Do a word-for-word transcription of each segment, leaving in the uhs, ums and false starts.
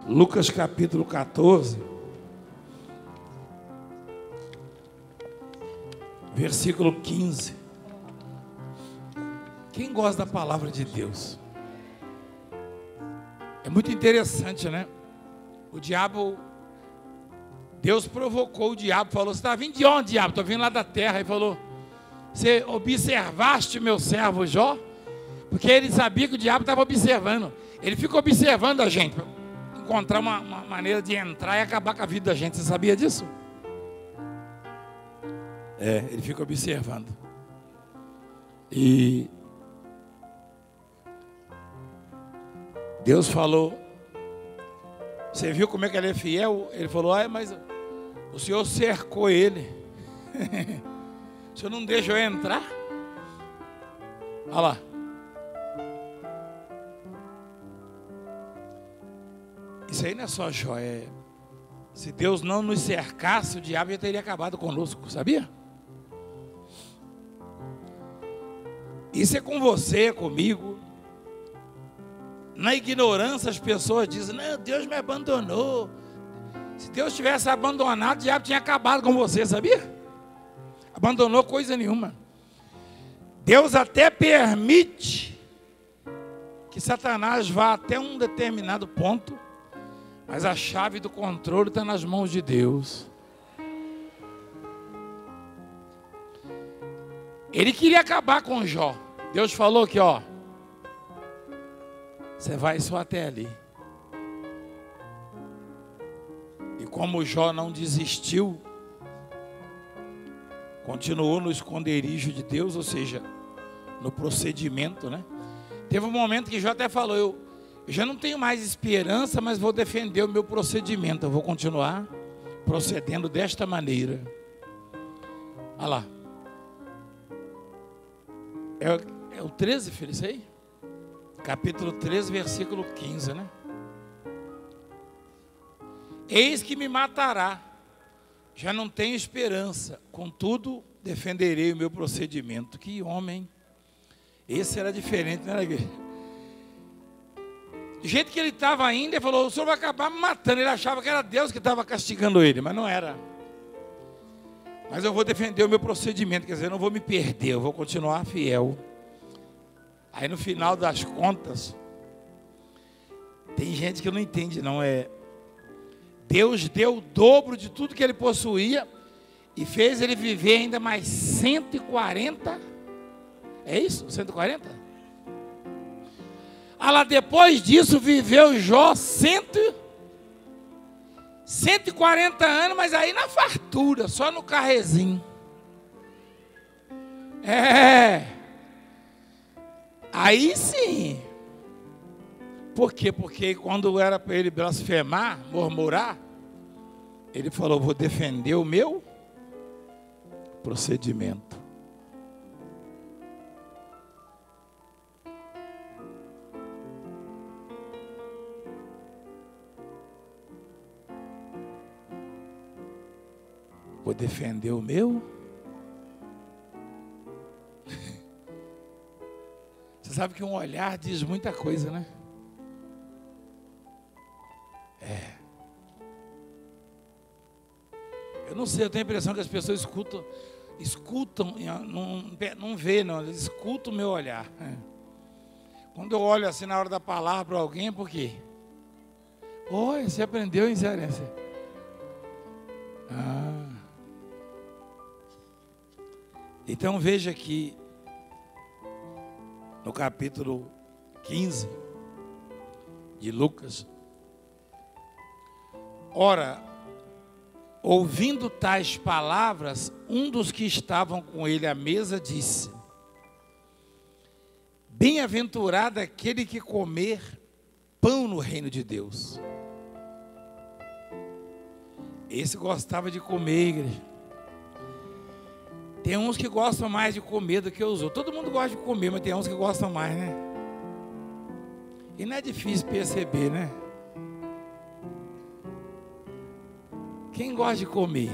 Lucas capítulo quatorze, versículo quinze. Quem gosta da palavra de Deus? É muito interessante, né? O diabo, Deus provocou o diabo, falou: você está vindo de onde, diabo? Estou vindo lá da terra. Ele falou: você observaste meu servo Jó? Porque ele sabia que o diabo estava observando. Ele fica observando a gente, para encontrar uma, uma maneira de entrar e acabar com a vida da gente. Você sabia disso? É, ele fica observando. E Deus falou: você viu como é que ele é fiel? Ele falou: ah, mas o Senhor cercou ele. O Senhor não deixa eu entrar? Olha lá. Isso aí não é só joia. Se Deus não nos cercasse, o diabo já teria acabado conosco, sabia? Isso é com você, é comigo. Na ignorância as pessoas dizem: não, Deus me abandonou. Se Deus tivesse abandonado, o diabo tinha acabado com você, sabia? Abandonou coisa nenhuma. Deus até permite que Satanás vá até um determinado ponto, mas a chave do controle está nas mãos de Deus. Ele queria acabar com Jó. Deus falou que, ó, você vai só até ali. E como Jó não desistiu, continuou no esconderijo de Deus, ou seja, no procedimento, né? Teve um momento que Jó até falou: eu, eu já não tenho mais esperança, mas vou defender o meu procedimento. Eu vou continuar procedendo desta maneira. Olha lá. É, é o treze, filho, isso aí? Capítulo treze, versículo quinze, né? Eis que me matará, já não tenho esperança, contudo defenderei o meu procedimento. Que homem! Esse era diferente, né? Do jeito que ele estava ainda, ele falou: o Senhor vai acabar me matando. Ele achava que era Deus que estava castigando ele, mas não era. Mas eu vou defender o meu procedimento, quer dizer, eu não vou me perder, eu vou continuar fiel. Aí no final das contas, tem gente que não entende, não é? Deus deu o dobro de tudo que ele possuía e fez ele viver ainda mais cento e quarenta. É isso? cento e quarenta? Ah lá, depois disso viveu Jó cento, cento e quarenta anos, mas aí na fartura, só no carrezinho. É. Aí sim. Por quê? Porque quando era para ele blasfemar, murmurar, ele falou: vou defender o meu procedimento. Vou defender o meu. Você sabe que um olhar diz muita coisa, né? É. Eu não sei, eu tenho a impressão que as pessoas escutam, escutam, não, não vê, não, eles escutam o meu olhar. Quando eu olho assim na hora da palavra para alguém, é por quê? Oi, você aprendeu em cearense? Ah. Então veja aqui, no capítulo quinze de Lucas: ora, ouvindo tais palavras, um dos que estavam com ele à mesa disse: bem-aventurado aquele que comer pão no reino de Deus. Esse gostava de comer, igreja. Tem uns que gostam mais de comer do que os outros. Todo mundo gosta de comer, mas tem uns que gostam mais, né? E não é difícil perceber, né? Quem gosta de comer?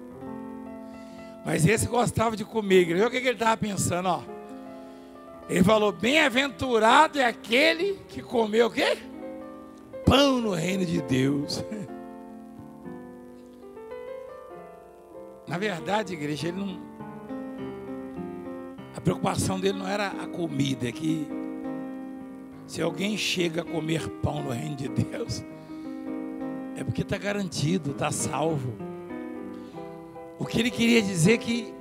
Mas esse gostava de comer, igreja. Olha o que ele estava pensando, ó. Ele falou: bem-aventurado é aquele que comeu o quê? pão no reino de Deus. Na verdade, igreja, ele não, a preocupação dele não era a comida, é que se alguém chega a comer pão no reino de Deus, é porque está garantido, está salvo. O que ele queria dizer é que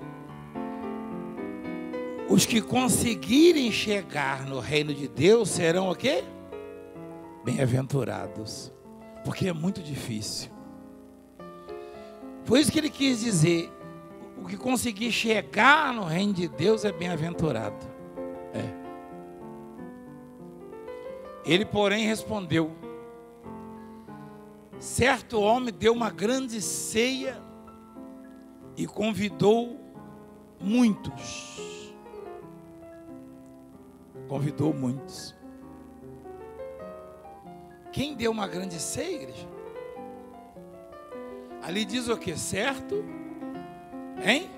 os que conseguirem chegar no reino de Deus serão o quê? Bem-aventurados, porque é muito difícil. Por isso que ele quis dizer, o que conseguir chegar no reino de Deus é bem-aventurado. É. Ele, porém, respondeu: certo homem deu uma grande ceia e convidou muitos. Convidou muitos. Quem deu uma grande ceia, igreja? Ali diz o que? Certo? Hein?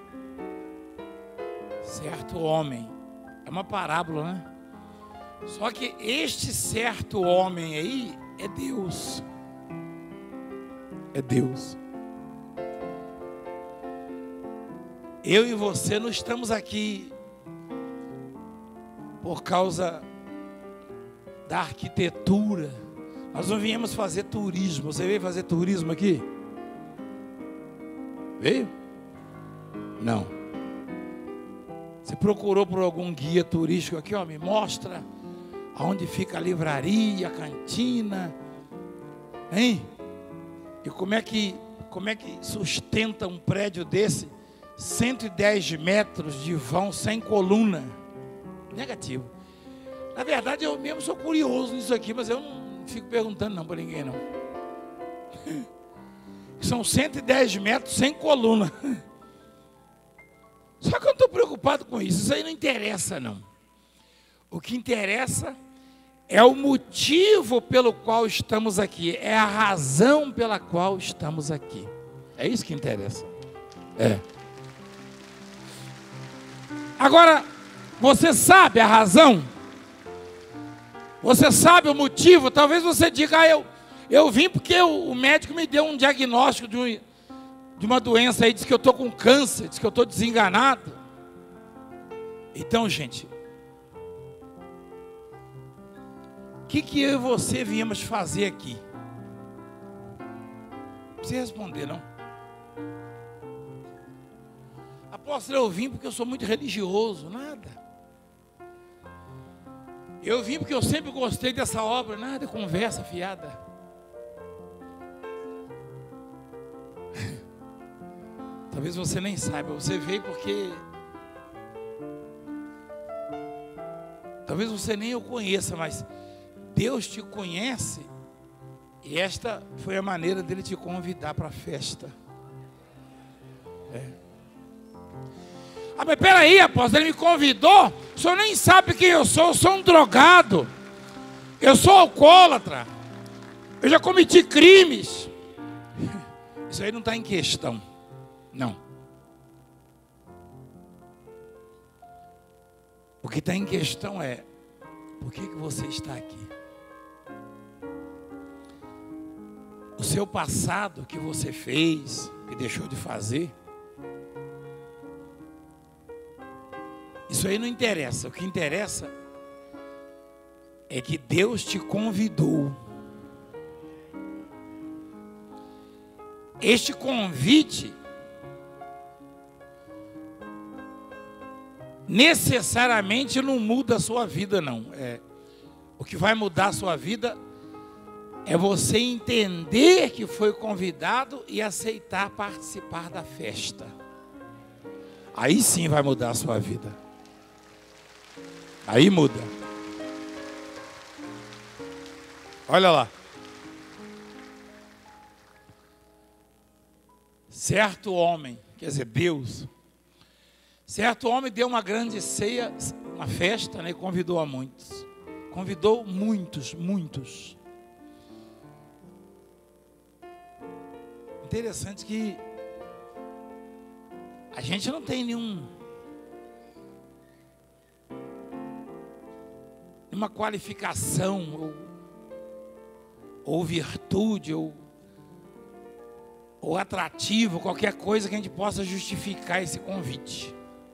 Certo homem. É uma parábola, né? Só que este certo homem aí é Deus. É Deus. Eu e você não estamos aqui por causa da arquitetura. Nós não viemos fazer turismo. Você veio fazer turismo aqui? Veio? Não. Você procurou por algum guia turístico aqui, ó, me mostra aonde fica a livraria, a cantina, hein? E como é que, como é que sustenta um prédio desse, cento e dez metros de vão, sem coluna? Negativo. Na verdade, eu mesmo sou curioso nisso aqui, mas eu não fico perguntando não para ninguém não. São cento e dez metros sem coluna. Só que eu não estou preocupado com isso. Isso aí não interessa não. O que interessa é o motivo pelo qual estamos aqui. É a razão pela qual estamos aqui. É isso que interessa. É. Agora, você sabe a razão? Você sabe o motivo? Talvez você diga, ah, eu, eu vim porque o, o médico me deu um diagnóstico de, um, de uma doença aí, diz que eu estou com câncer, diz que eu estou desenganado. Então, gente, o que, que eu e você viemos fazer aqui? Não precisa responder, não. Apóstolo, eu vim porque eu sou muito religioso. Nada. Eu vim porque eu sempre gostei dessa obra. Nada, conversa fiada. Talvez você nem saiba. Você veio porque talvez você nem o conheça, mas Deus te conhece. E esta foi a maneira dele te convidar para a festa. É. Ah, mas peraí, apóstolo, ele me convidou. O senhor nem sabe quem eu sou. Eu sou um drogado. Eu sou alcoólatra. Eu já cometi crimes. Isso aí não está em questão. Não. O que está em questão é: por que, que você está aqui? O seu passado que você fez e deixou de fazer, isso aí não interessa. O que interessa é que Deus te convidou. Este convite necessariamente não muda a sua vida, não. É, o que vai mudar a sua vida é você entender que foi convidado e aceitar participar da festa. Aí sim vai mudar a sua vida. Aí muda. Olha lá. Certo homem, quer dizer, Deus. Certo homem deu uma grande ceia, uma festa, né, e convidou a muitos. Convidou muitos, muitos. Interessante que a gente não tem nenhum nenhuma qualificação ou ou virtude, ou, ou atrativo, qualquer coisa que a gente possa justificar esse convite.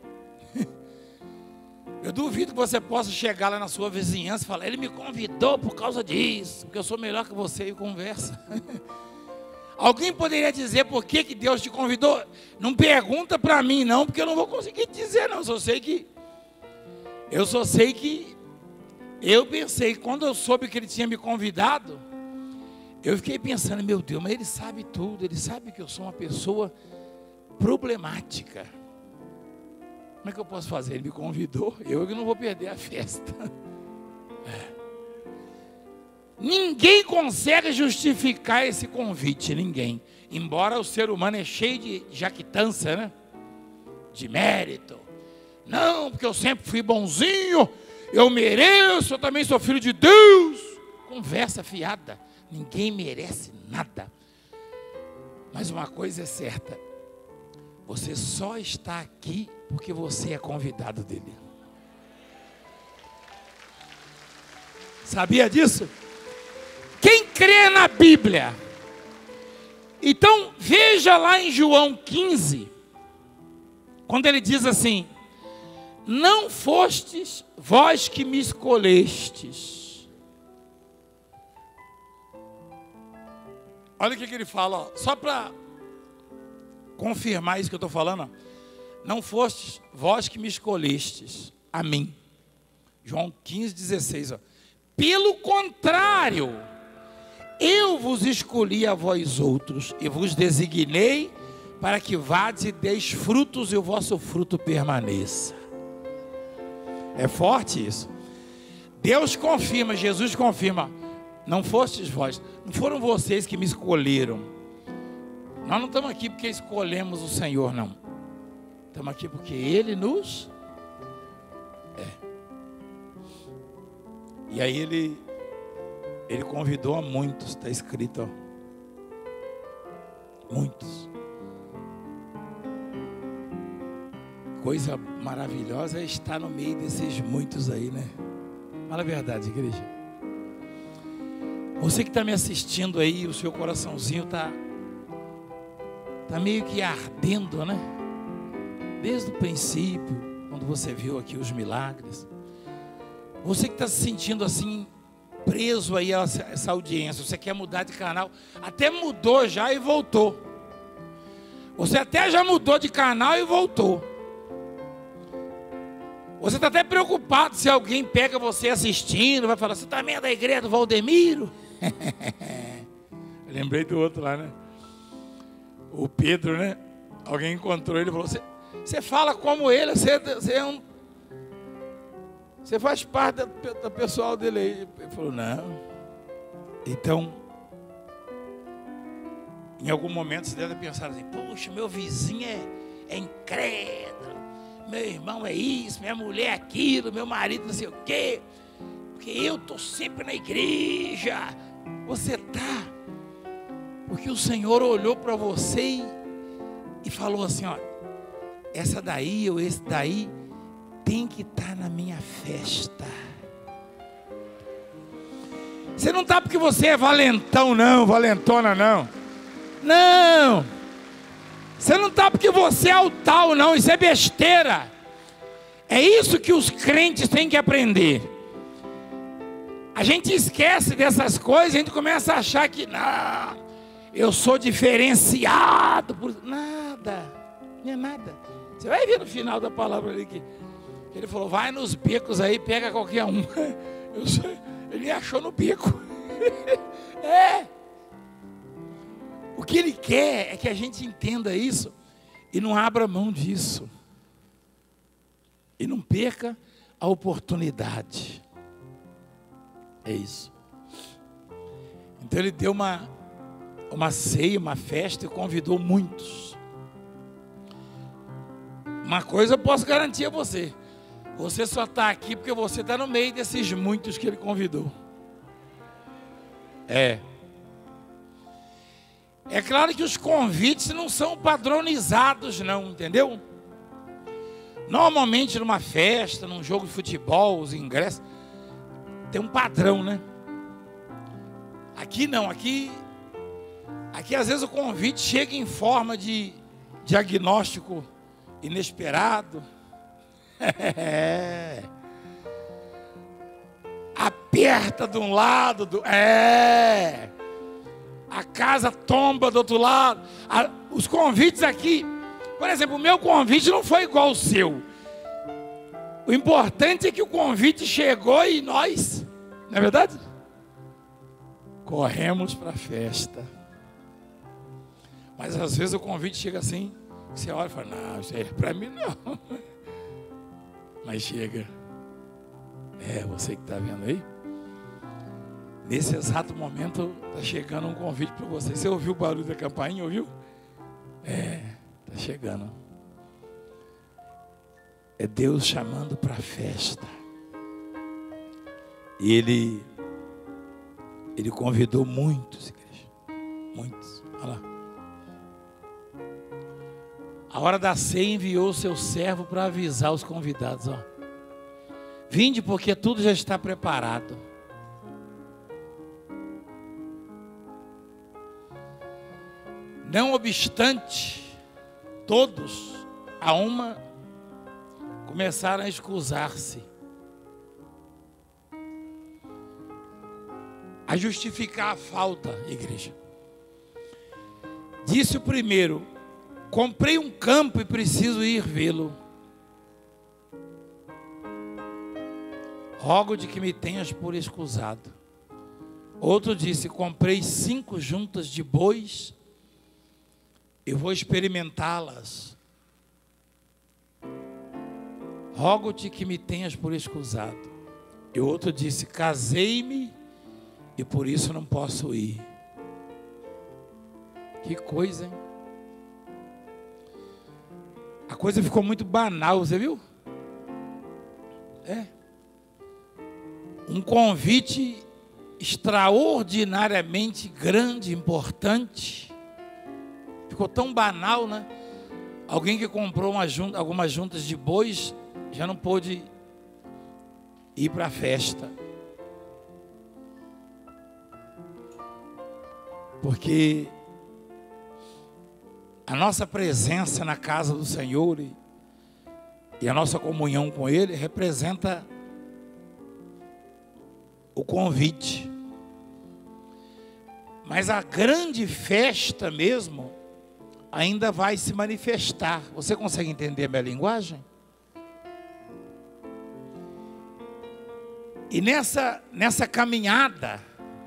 Eu duvido que você possa chegar lá na sua vizinhança e falar: ele me convidou por causa disso, porque eu sou melhor que você, e conversa. Alguém poderia dizer por que, que Deus te convidou? Não pergunta para mim não, porque eu não vou conseguir te dizer não. Eu só sei que Eu só sei que eu pensei, quando eu soube que ele tinha me convidado, eu fiquei pensando: meu Deus, mas ele sabe tudo, ele sabe que eu sou uma pessoa problemática. Como é que eu posso fazer? Ele me convidou, eu que não vou perder a festa. É. Ninguém consegue justificar esse convite, ninguém. Embora o ser humano é cheio de jactância, né? De mérito. Não, porque eu sempre fui bonzinho, eu mereço, eu também sou filho de Deus. Conversa fiada, ninguém merece nada. Mas uma coisa é certa: você só está aqui porque você é convidado dele. Sabia disso? Quem crê na Bíblia? Então veja lá em João quinze, quando ele diz assim: não fostes vós que me escolhestes. Olha o que, que ele fala, ó, só para confirmar isso que eu estou falando. Ó. Não fostes vós que me escolhestes a mim. João quinze, dezesseis. Ó. Pelo contrário, eu vos escolhi a vós outros e vos designei para que vades e deis frutos e o vosso fruto permaneça. É forte isso. Deus confirma, Jesus confirma: não fostes vós, não foram vocês que me escolheram. Nós não estamos aqui porque escolhemos o Senhor, não. Estamos aqui porque Ele nos... É. E aí Ele, Ele convidou a muitos, está escrito, ó. Muitos. Coisa maravilhosa é estar no meio desses muitos aí, né? Fala a verdade, igreja. Você que está me assistindo aí, o seu coraçãozinho está tá meio que ardendo, né? Desde o princípio, quando você viu aqui os milagres. Você que está se sentindo assim, preso aí a essa audiência. Você quer mudar de canal. Até mudou já e voltou. Você até já mudou de canal e voltou. Você está até preocupado se alguém pega você assistindo, vai falar: você também é da igreja do Valdemiro? Eu lembrei do outro lá, né? O Pedro, né? Alguém encontrou ele e falou: você, você fala como ele, você, você é um... Você faz parte do, do pessoal dele aí. Ele falou: não. Então, em algum momento você deve pensar assim: puxa, meu vizinho é, é incrédulo. Meu irmão é isso, minha mulher é aquilo, meu marido não sei o quê, porque eu estou sempre na igreja. Você está, porque o Senhor olhou para você e, e falou assim: ó, essa daí ou esse daí tem que estar na minha festa. Você não está porque você é valentão não, valentona não. Não. Você não está porque você é o tal, não. Isso é besteira. É isso que os crentes têm que aprender. A gente esquece dessas coisas. A gente começa a achar que não, eu sou diferenciado por... Nada, não é nada. Você vai ver no final da palavra ali que ele falou: vai nos becos aí, pega qualquer um. Eu sou... Ele me achou no beco. É. O que ele quer é que a gente entenda isso e não abra mão disso. E não perca a oportunidade. É isso. Então ele deu uma, uma ceia, uma festa e convidou muitos. Uma coisa eu posso garantir a você: você só está aqui porque você está no meio desses muitos que ele convidou. É. É claro que os convites não são padronizados não, entendeu? Normalmente numa festa, num jogo de futebol, os ingressos, tem um padrão, né? Aqui não, aqui, aqui às vezes o convite chega em forma de diagnóstico inesperado. É. Aperta de um lado, do, é. A casa tomba do outro lado. A, os convites aqui, por exemplo, o meu convite não foi igual ao seu. O importante é que o convite chegou e nós, não é verdade? Corremos para a festa. Mas às vezes o convite chega assim, você olha e fala, não, isso aí é para mim não. Mas chega. É, você que está vendo aí. Nesse exato momento está chegando um convite para você. Você ouviu o barulho da campainha, ouviu? É, está chegando. É Deus chamando para a festa. E Ele, Ele convidou muitos, igreja. Muitos. Olha lá. A hora da ceia enviou o seu servo para avisar os convidados. Ó. Vinde porque tudo já está preparado. Não obstante, todos, a uma, começaram a escusar-se, a justificar a falta, igreja. Disse o primeiro, comprei um campo e preciso ir vê-lo. Rogo de que me tenhas por escusado. Outro disse, comprei cinco juntas de bois, eu vou experimentá-las. Rogo-te que me tenhas por escusado. E o outro disse, casei-me e por isso não posso ir. Que coisa, hein? A coisa ficou muito banal, você viu? É. Um convite extraordinariamente grande, importante. Ficou tão banal, né? Alguém que comprou uma junta, algumas juntas de bois já não pôde ir para a festa. Porque a nossa presença na casa do Senhor e, e a nossa comunhão com Ele representa o convite. Mas a grande festa mesmo ainda vai se manifestar. Você consegue entender a minha linguagem? E nessa, nessa caminhada,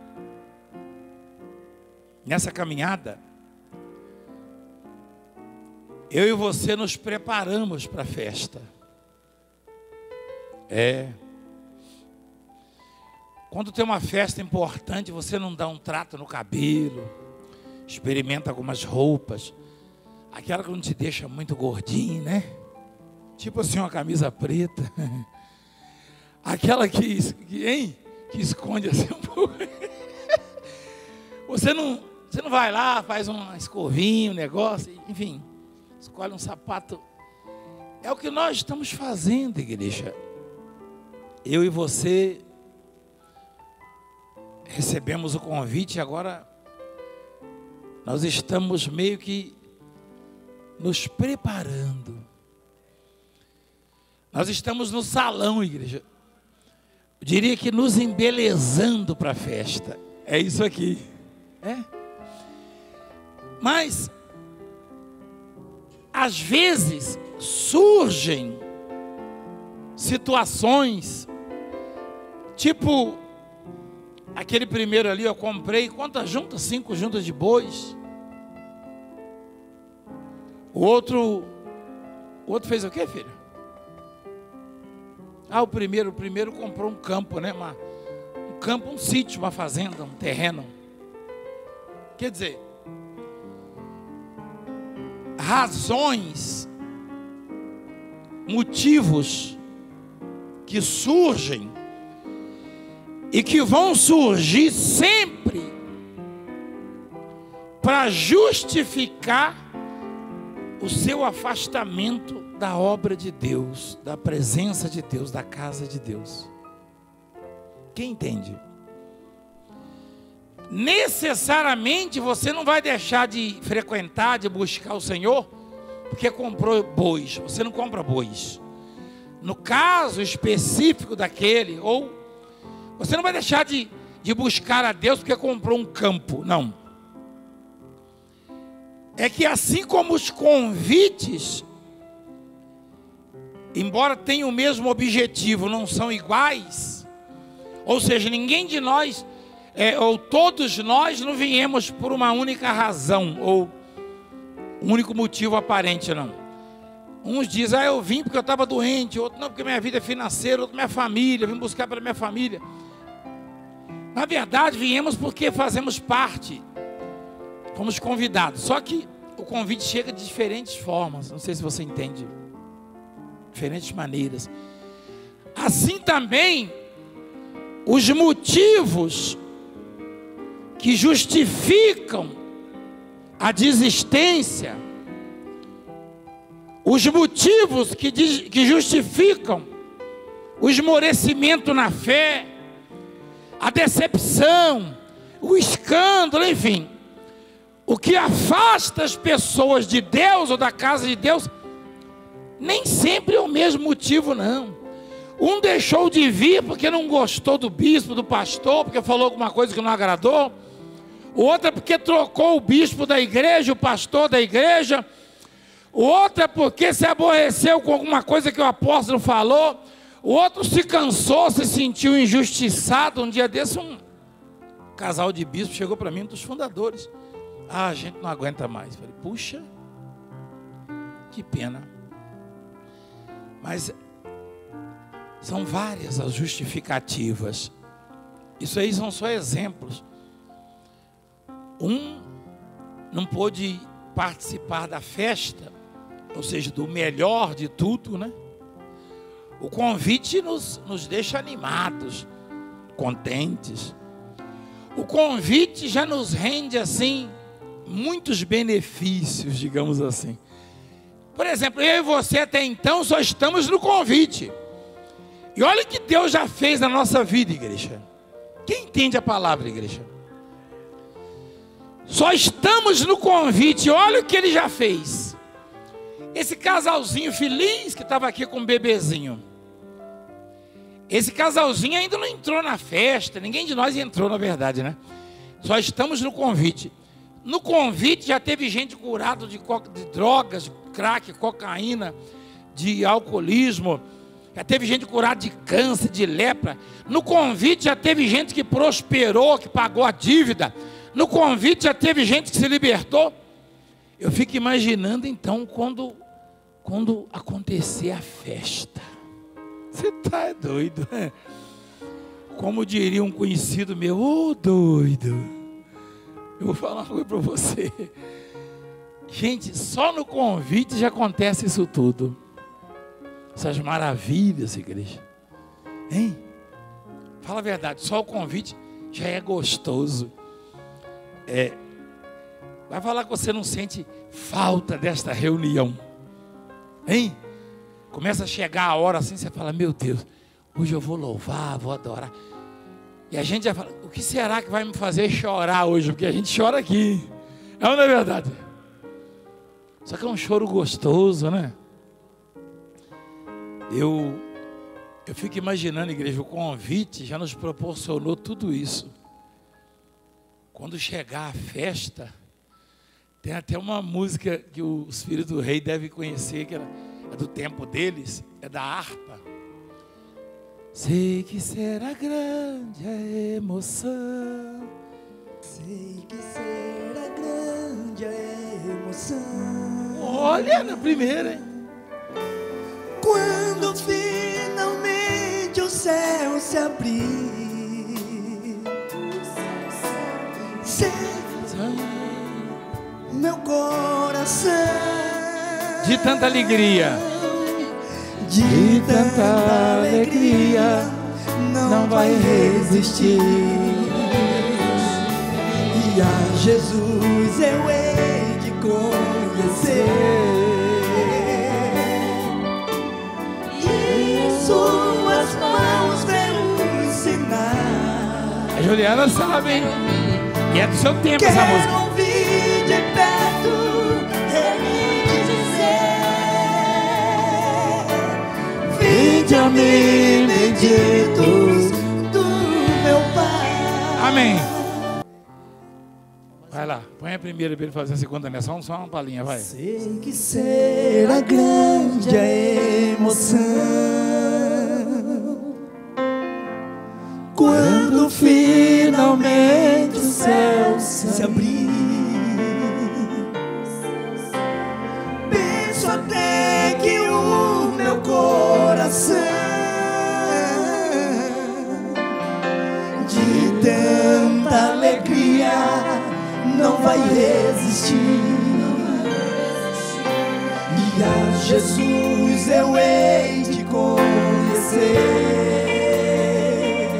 nessa caminhada, eu e você nos preparamos para a festa. É. Quando tem uma festa importante, você não dá um trato no cabelo, experimenta algumas roupas, aquela que não te deixa muito gordinho, né? Tipo assim, uma camisa preta. Aquela que, que, hein? que esconde assim um pouco. Você não, você não vai lá, faz uma escovinha, um negócio, enfim, escolhe um sapato. É o que nós estamos fazendo, igreja. Eu e você recebemos o convite, agora nós estamos meio que nos preparando. Nós estamos no salão, igreja. Eu diria que nos embelezando para a festa. É isso aqui. É. Mas às vezes surgem situações tipo aquele primeiro ali, eu comprei quantas juntas? Cinco juntas de bois. O outro, o outro fez o quê, filho? Ah, o primeiro, o primeiro comprou um campo, né? Uma, um campo, um sítio, uma fazenda, um terreno. Quer dizer, razões, motivos que surgem e que vão surgir sempre para justificar o seu afastamento da obra de Deus, da presença de Deus, da casa de Deus. Quem entende? necessariamente você não vai deixar de frequentar, de buscar o Senhor, porque comprou bois. Você não compra bois. No caso específico daquele, ou você não vai deixar de, de buscar a Deus porque comprou um campo. Não. É que assim como os convites, embora tenham o mesmo objetivo, não são iguais. Ou seja, ninguém de nós, é, ou todos nós não viemos por uma única razão, ou um único motivo aparente, não. Uns dizem, ah, eu vim porque eu estava doente, outro não, porque minha vida é financeira, outro minha família, vim buscar pela minha família. Na verdade, viemos porque fazemos parte, fomos convidados. Só que o convite chega de diferentes formas, não sei se você entende, diferentes maneiras. Assim também, os motivos que justificam a desistência, os motivos que, que justificam o esmorecimento na fé, a decepção, o escândalo, enfim, o que afasta as pessoas de Deus ou da casa de Deus, nem sempre é o mesmo motivo, não. Um deixou de vir porque não gostou do bispo, do pastor, porque falou alguma coisa que não agradou. O outro é porque trocou o bispo da igreja, o pastor da igreja. O outro é porque se aborreceu com alguma coisa que o apóstolo falou. O outro se cansou, se sentiu injustiçado. Um dia desse, um casal de bispos chegou para mim, um dos fundadores. Ah, a gente não aguenta mais. Eu falei, puxa, que pena. Mas são várias as justificativas. Isso aí são só exemplos. Um não pôde participar da festa, ou seja, do melhor de tudo, né? O convite nos, nos deixa animados, contentes. O convite já nos rende, assim, muitos benefícios, digamos assim. Por exemplo, eu e você até então só estamos no convite. E olha o que Deus já fez na nossa vida, igreja. Quem entende a palavra, igreja? Só estamos no convite, olha o que Ele já fez. Esse casalzinho feliz que estava aqui com o bebezinho. Esse casalzinho ainda não entrou na festa, ninguém de nós entrou, na verdade, né? Só estamos no convite. No convite já teve gente curada de, de drogas, de crack, cocaína, de alcoolismo. Já teve gente curada de câncer, de lepra. No convite já teve gente que prosperou, que pagou a dívida. No convite já teve gente que se libertou. Eu fico imaginando então quando, quando acontecer a festa. Você está doido, né? Como diria um conhecido meu, ô oh, doido. Eu vou falar uma coisa para você. Gente, só no convite já acontece isso tudo. Essas maravilhas, igreja. Hein? Fala a verdade, só o convite já é gostoso. É, vai falar que você não sente falta desta reunião. Hein? Começa a chegar a hora assim, você fala, meu Deus, hoje eu vou louvar, vou adorar. E a gente já fala, o que será que vai me fazer chorar hoje? Porque a gente chora aqui. É ou não é verdade? Só que é um choro gostoso, né? Eu, eu fico imaginando, igreja, o convite já nos proporcionou tudo isso. Quando chegar a festa, tem até uma música que os filhos do rei devem conhecer, que é do tempo deles, é da harpa. Sei que será grande a emoção. Sei que será grande a emoção. Olha, na primeira, hein? Quando finalmente o céu se abrir, sei meu coração de tanta alegria, de, de tanta alegria não vai resistir. E a Jesus eu hei de conhecer, e suas mãos ver os sinais. A Juliana sabe, hein? E é do seu tempo essa música. Quero ouvir de perto Ele dizer: vinde a mim, benditos do meu Pai. Amém. Vai lá, põe a primeira para ele fazer a segunda menção, só uma palhinha, vai. Sei que será grande a emoção quando finalmente o céu se abrir. Penso até que o meu coração de tanta alegria não vai resistir. E a Jesus eu hei de conhecer,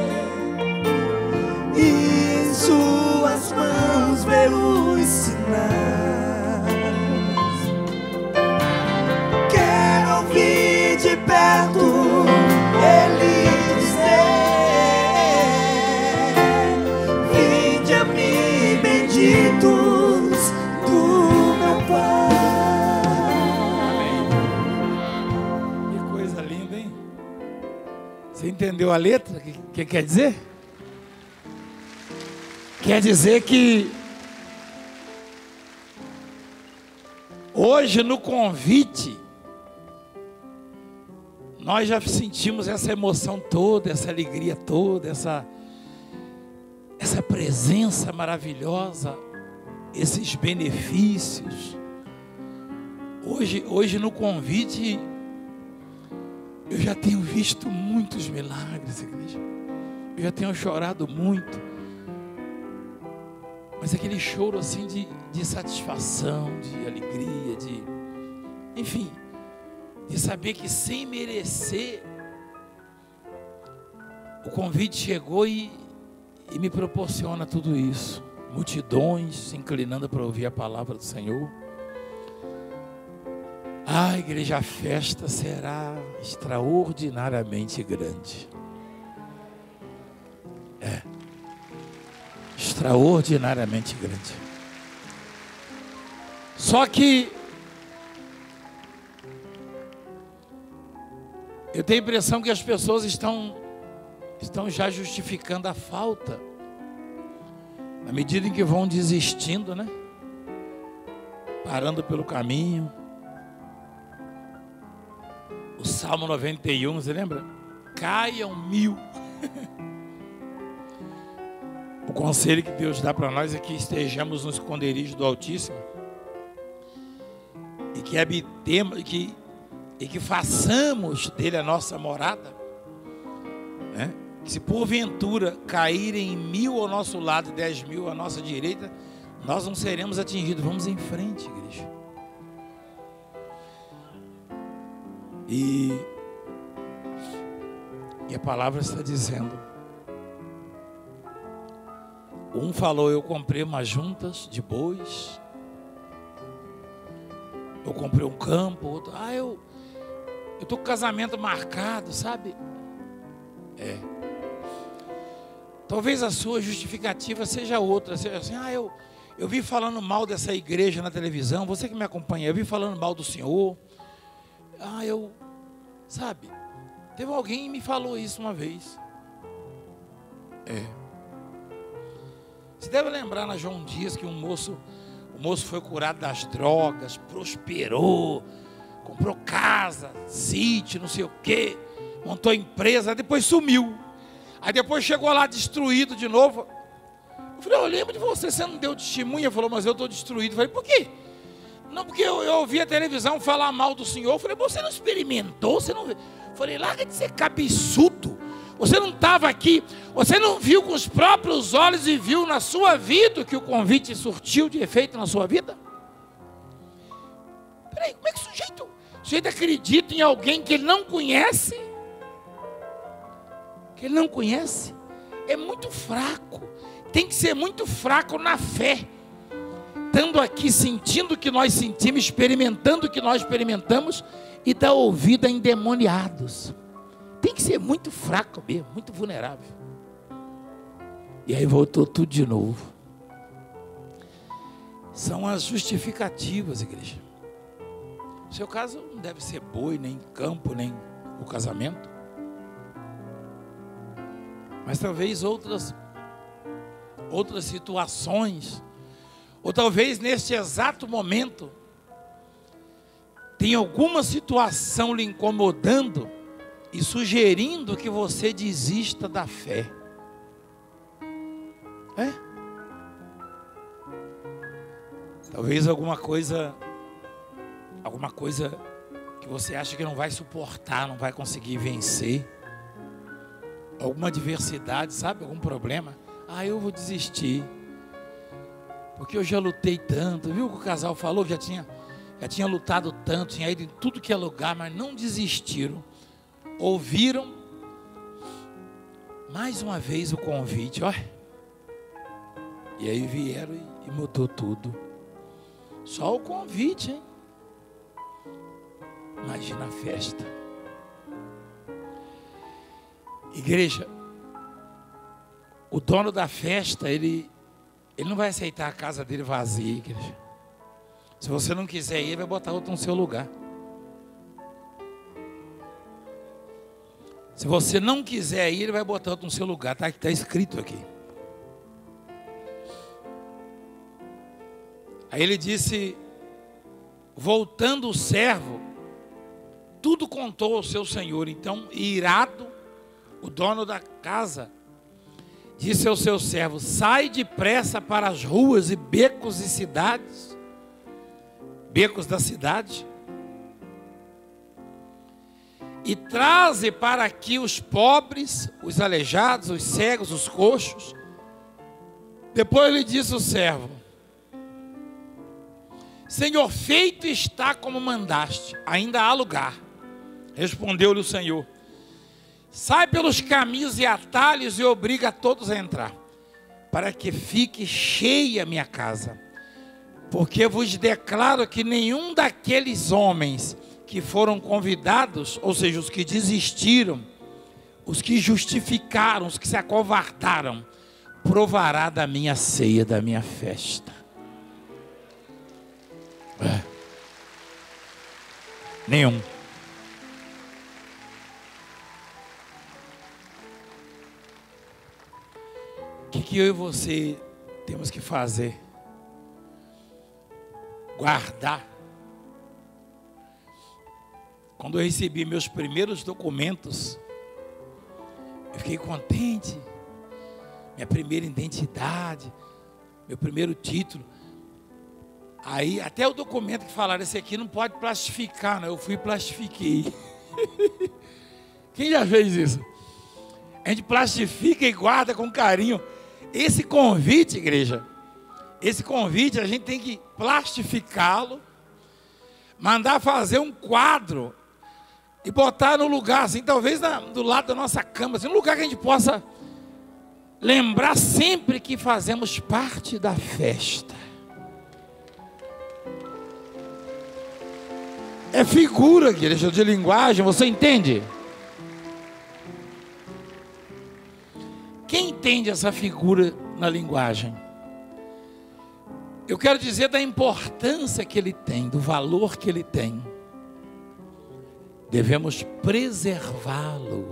e em suas mãos ver os sinais. Quero ouvir de perto Ele dizer: vinde a mim, benditos do meu Pai. Que coisa linda, hein? Você entendeu a letra? O que, que quer dizer? Quer dizer que hoje no convite nós já sentimos essa emoção toda, essa alegria toda, essa, essa presença maravilhosa, esses benefícios. Hoje, hoje no convite eu já tenho visto muitos milagres, igreja. Eu já tenho chorado muito. Mas aquele choro assim de, de satisfação, de alegria, de... enfim, de saber que sem merecer, o convite chegou e, e me proporciona tudo isso. Multidões se inclinando para ouvir a palavra do Senhor. Ah, igreja, a festa será extraordinariamente grande. É. Extraordinariamente grande. Só que eu tenho a impressão que as pessoas estão, estão já justificando a falta, na medida em que vão desistindo, né? Parando pelo caminho. O Salmo noventa e um, você lembra? Caiam mil. O conselho que Deus dá para nós é que estejamos no esconderijo do Altíssimo e que habitemos, que, e que façamos dele a nossa morada, né? Que se porventura caírem mil ao nosso lado, dez mil à nossa direita, nós não seremos atingidos. Vamos em frente, igreja. E, e a palavra está dizendo. Um falou: eu comprei umas juntas de bois, eu comprei um campo. Outro, ah, eu eu tô com casamento marcado, sabe? É. Talvez a sua justificativa seja outra, seja assim: ah, eu eu vi falando mal dessa igreja na televisão. Você que me acompanha, eu vi falando mal do Senhor. Ah, eu, sabe? Teve alguém que me falou isso uma vez. É. Você deve lembrar na João Dias que um moço, o moço foi curado das drogas, prosperou, comprou casa, sítio, não sei o quê, montou empresa, depois sumiu. Aí depois chegou lá destruído de novo. Eu falei: eu lembro de você, você não deu testemunha? Ele falou: mas eu estou destruído. Eu falei: por quê? Não, porque eu, eu ouvi a televisão falar mal do Senhor. Eu falei: você não experimentou? Você não... Eu falei: larga de ser cabeçudo. Você não estava aqui, você não viu com os próprios olhos e viu na sua vida que o convite surtiu de efeito na sua vida? Peraí, como é que o sujeito, o sujeito acredita em alguém que ele não conhece? Que ele não conhece? É muito fraco. Tem que ser muito fraco na fé. Estando aqui, sentindo o que nós sentimos, experimentando o que nós experimentamos, e dar ouvido a endemoniados. Tem que ser muito fraco mesmo, muito vulnerável. E aí voltou tudo de novo. são as justificativas, igreja. O seu caso não deve ser boi, nem campo, nem o casamento. Mas talvez outras, outras situações, ou talvez neste exato momento, tem alguma situação lhe incomodando e sugerindo que você desista da fé. É? Talvez alguma coisa, alguma coisa que você acha que não vai suportar, não vai conseguir vencer. Alguma adversidade, sabe? Algum problema. Ah, eu vou desistir. Porque eu já lutei tanto. Viu o que o casal falou? Já tinha, já tinha lutado tanto, tinha ido em tudo que é lugar, mas não desistiram. Ouviram mais uma vez o convite, ó. E aí vieram e, e mudou tudo. Só o convite, hein? Imagina a festa. Igreja, o dono da festa, ele, ele não vai aceitar a casa dele vazia, igreja. Se você não quiser ir, ele vai botar outro no seu lugar. Se você não quiser ir, ele vai botar outro no seu lugar. Está tá escrito aqui. Aí ele disse, voltando o servo, tudo contou ao seu senhor. Então, irado, o dono da casa disse ao seu servo, sai depressa para as ruas e becos e cidades, becos da cidade, e traze para aqui os pobres, os aleijados, os cegos, os coxos. Depois ele disse ao servo, Senhor, feito está como mandaste, ainda há lugar. Respondeu-lhe o Senhor, sai pelos caminhos e atalhos e obriga a todos a entrar, para que fique cheia a minha casa. Porque vos declaro que nenhum daqueles homens que foram convidados, ou seja, os que desistiram, os que justificaram, os que se acovardaram, provará da minha ceia, da minha festa. É. Nenhum. O que, que eu e você temos que fazer? Guardar. Quando eu recebi meus primeiros documentos, eu fiquei contente. Minha primeira identidade, meu primeiro título. Aí até o documento que falaram, esse aqui não pode plastificar, não. Eu fui e plastifiquei. Quem já fez isso? A gente plastifica e guarda com carinho. Esse convite, igreja, esse convite a gente tem que plastificá-lo, mandar fazer um quadro e botar no lugar, assim, talvez na, do lado da nossa cama, assim, um lugar que a gente possa lembrar sempre que fazemos parte da festa. É figura, igreja, de linguagem, você entende? Quem entende essa figura na linguagem? Eu quero dizer da importância que ele tem, do valor que ele tem. Devemos preservá-lo,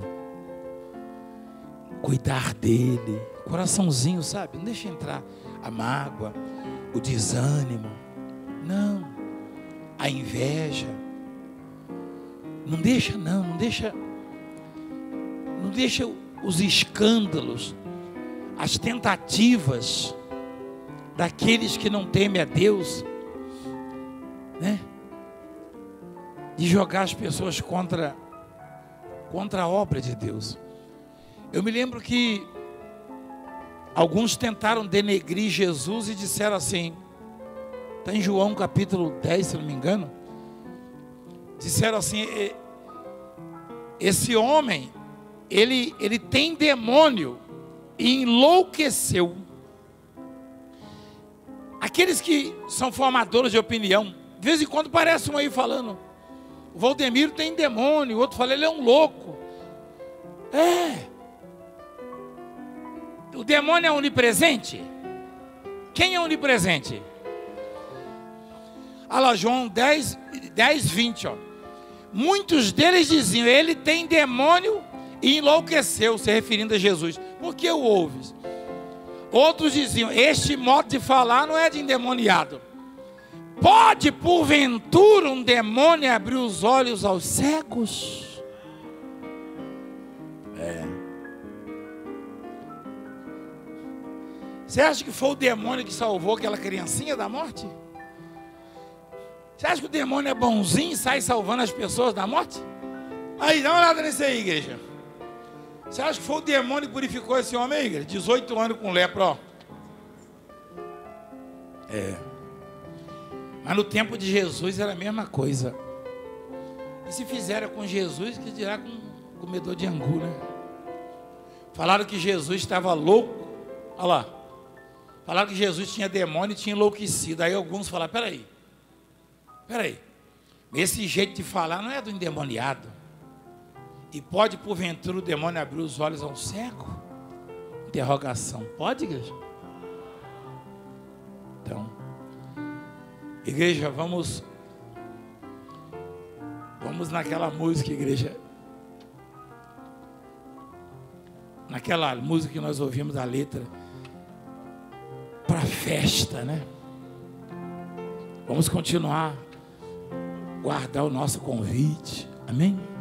cuidar dele, coraçãozinho, sabe? Não deixa entrar a mágoa, o desânimo, não, a inveja. Não deixa não, não deixa, não deixa os escândalos, as tentativas daqueles que não temem a Deus, né? De jogar as pessoas contra, contra a obra de Deus. Eu me lembro que alguns tentaram denegrir Jesus e disseram assim, está em João capítulo dez, se não me engano, disseram assim, esse homem, ele, ele tem demônio e enlouqueceu. Aqueles que são formadores de opinião, de vez em quando parece um aí falando, o Valdemiro tem demônio, o outro fala, ele é um louco. É. O demônio é onipresente? Quem é onipresente? Olha lá, João dez, dez, vinte, ó. Muitos deles diziam, ele tem demônio e enlouqueceu, se referindo a Jesus. Por que o ouves? Outros diziam, este modo de falar não é de endemoniado. Pode, porventura, um demônio abrir os olhos aos cegos? É. Você acha que foi o demônio que salvou aquela criancinha da morte? Você acha que o demônio é bonzinho e sai salvando as pessoas da morte? Aí, dá uma olhada nisso aí, igreja. Você acha que foi o demônio que purificou esse homem aí, igreja? dezoito anos com lepra, ó. É. Mas no tempo de Jesus era a mesma coisa. E se fizeram com Jesus, que dirá com um comedor de angu, né? Falaram que Jesus estava louco. Olha lá. Falaram que Jesus tinha demônio e tinha enlouquecido. Aí alguns falaram, peraí. Peraí. Esse jeito de falar não é do endemoniado. E pode, porventura, o demônio abrir os olhos a um cego? Interrogação. Pode, igreja? Então, igreja, vamos Vamos naquela música, igreja. Naquela música que nós ouvimos a letra. Para festa, né? Vamos continuar. Guardar o nosso convite. Amém?